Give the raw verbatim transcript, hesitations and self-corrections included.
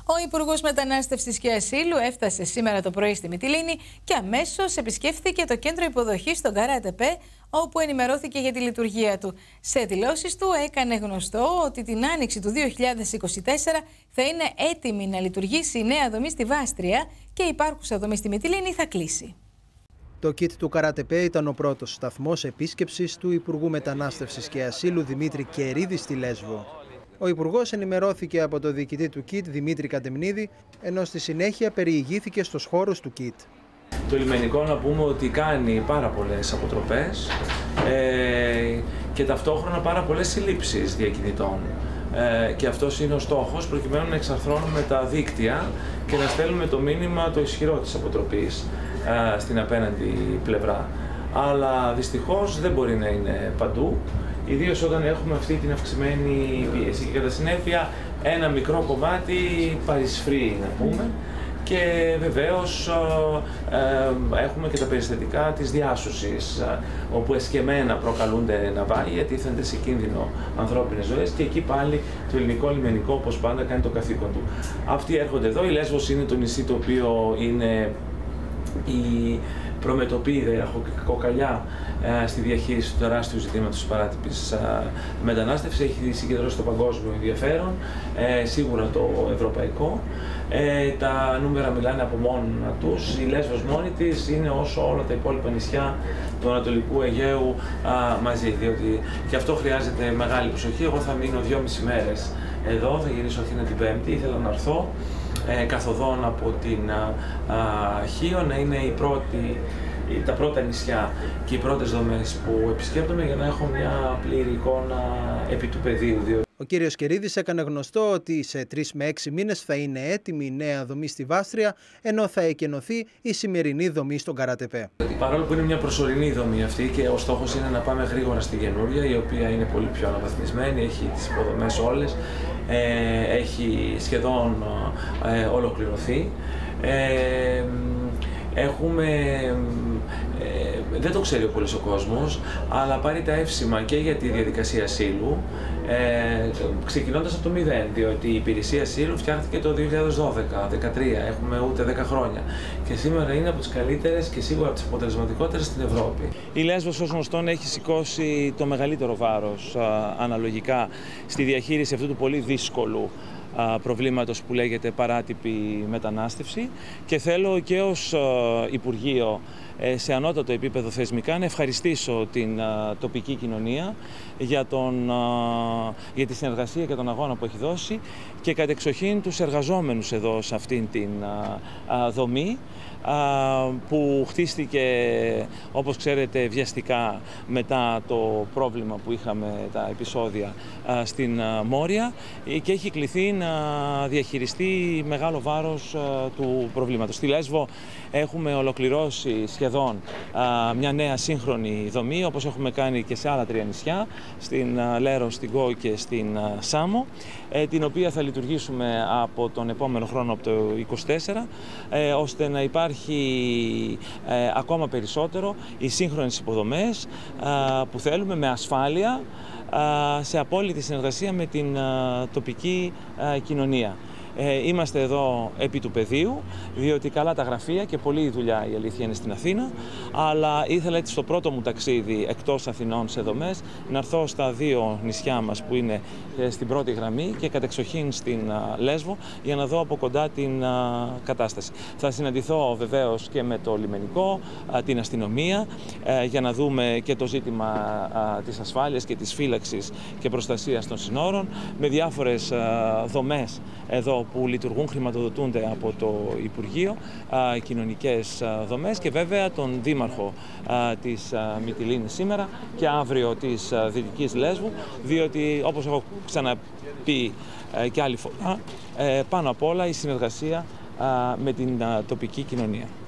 Ο Υπουργός Μετανάστευσης και Ασύλου έφτασε σήμερα το πρωί στη Μυτιλήνη και αμέσως επισκέφθηκε το κέντρο υποδοχής στον Καράτεπέ, όπου ενημερώθηκε για τη λειτουργία του. Σε δηλώσεις του έκανε γνωστό ότι την άνοιξη του δύο χιλιάδες είκοσι τέσσερα θα είναι έτοιμη να λειτουργήσει η νέα δομή στη Βάστρια και η υπάρχουσα δομή στη Μυτιλήνη θα κλείσει. Το κιτ του Καράτεπέ ήταν ο πρώτος σταθμός επίσκεψης του Υπουργού Μετανάστευσης και Ασύλου Δημήτρη Κερίδη στη Λέσβο. Ο Υπουργός ενημερώθηκε από το διοικητή του κιτ Δημήτρη Καντεμνίδη, ενώ στη συνέχεια περιηγήθηκε στους χώρους του κιτ. Το λιμενικό, να πούμε ότι κάνει πάρα πολλές αποτροπές ε, και ταυτόχρονα πάρα πολλές συλλήψεις διακινητών. Ε, και αυτός είναι ο στόχος, προκειμένου να εξαρθρώνουμε τα δίκτυα και να στέλνουμε το μήνυμα το ισχυρό της αποτροπής ε, στην απέναντι πλευρά. Αλλά δυστυχώς δεν μπορεί να είναι παντού, ιδίως όταν έχουμε αυτή την αυξημένη πίεση και κατά συνέπεια ένα μικρό κομμάτι παρισφρεί, να πούμε. Και βεβαίως ε, ε, έχουμε και τα περιστατικά της διάσωσης, ε, όπου εσκεμμένα προκαλούνται ναυάγια, τίθενται σε κίνδυνο ανθρώπινες ζωές και εκεί πάλι το ελληνικό λιμενικό, όπως πάντα, κάνει το καθήκον του. Αυτοί έρχονται εδώ. Η Λέσβος είναι το νησί το οποίο είναι η προμετωπίδα, η ραχοκοκαλιά ε, στη διαχείριση του τεράστιου ζητήματος της παράτυπης ε, μετανάστευσης. Έχει συγκεντρώσει το παγκόσμιο ενδιαφέρον, ε, σίγουρα το ευρωπαϊκό. Ε, τα νούμερα μιλάνε από μόνα τους. Η Λέσβος μόνη της είναι όσο όλα τα υπόλοιπα νησιά του Ανατολικού Αιγαίου α, μαζί, διότι και αυτό χρειάζεται μεγάλη προσοχή. Εγώ θα μείνω δυόμιση μέρες εδώ, θα γυρίσω Αθήνα την Πέμπτη. Ήθελα να έρθω ε, καθοδόν από την α, α, Χίο, να είναι η πρώτη, τα πρώτα νησιά και οι πρώτες δομές που επισκέπτομαι, για να έχω μια πλήρη εικόνα επί του πεδίου. Ο κύριος Κερίδης έκανε γνωστό ότι σε τρεις με έξι μήνες θα είναι έτοιμη η νέα δομή στη Βάστρια, ενώ θα εκενωθεί η σημερινή δομή στον Καράτεπέ. Παρόλο που είναι μια προσωρινή δομή αυτή και ο στόχος είναι να πάμε γρήγορα στη καινούρια, η οποία είναι πολύ πιο αναβαθμισμένη, έχει τις υποδομές όλες, ε, έχει σχεδόν ε, ολοκληρωθεί. Ε, Έχουμε, ε, δεν το ξέρει ο πολύς ο κόσμος, αλλά πάρει τα εύσημα και για τη διαδικασία ασύλου, ε, ξεκινώντας από το μηδέν, διότι η υπηρεσία ασύλου φτιάχτηκε το δύο χιλιάδες δώδεκα δεκατρία, έχουμε ούτε δέκα χρόνια και σήμερα είναι από τις καλύτερες και σίγουρα από τις αποτελεσματικότερες στην Ευρώπη. Η Λέσβος, ως γνωστόν, έχει σηκώσει το μεγαλύτερο βάρος α, αναλογικά στη διαχείριση αυτού του πολύ δύσκολου προβλήματος που λέγεται παράτυπη μετανάστευση, και θέλω και ως Υπουργείο σε ανώτατο επίπεδο θεσμικά να ευχαριστήσω την τοπική κοινωνία για, τον, για τη συνεργασία και τον αγώνα που έχει δώσει και κατεξοχήν τους εργαζόμενους εδώ σε αυτήν την δομή, που χτίστηκε, όπως ξέρετε, βιαστικά μετά το πρόβλημα που είχαμε, τα επεισόδια στην Μόρια, και έχει κληθεί να διαχειριστεί μεγάλο βάρος του προβλήματος. Στη Λέσβο έχουμε ολοκληρώσει σχεδόν μια νέα σύγχρονη δομή, όπως έχουμε κάνει και σε άλλα τρία νησιά, στην Λέρο, στην Κό και στην Σάμο, την οποία θα λειτουργήσουμε από τον επόμενο χρόνο, από το είκοσι τέσσερα, ώστε να υπάρχει ακόμα περισσότερο οι σύγχρονες υποδομές που θέλουμε, με ασφάλεια, σε απόλυτη συνεργασία με την τοπική κοινωνία. Είμαστε εδώ επί του πεδίου, διότι καλά τα γραφεία και πολλή δουλειά, η αλήθεια, είναι στην Αθήνα, αλλά ήθελα έτσι στο πρώτο μου ταξίδι εκτός Αθηνών σε δομές να έρθω στα δύο νησιά μας που είναι στην πρώτη γραμμή και κατεξοχήν στην Λέσβο, για να δω από κοντά την κατάσταση. Θα συναντηθώ βεβαίως και με το λιμενικό, την αστυνομία, για να δούμε και το ζήτημα της ασφάλειας και της φύλαξης και προστασίας των συνόρων, με διάφορες δομές εδώ που λειτουργούν, χρηματοδοτούνται από το Υπουργείο, α, κοινωνικές α, δομές, και βέβαια τον Δήμαρχο α, της α, Μυτιλήνης σήμερα και αύριο της α, Δυτικής Λέσβου, διότι, όπως έχω ξαναπεί α, και άλλη φορά, ε, πάνω απ' όλα η συνεργασία α, με την α, τοπική κοινωνία.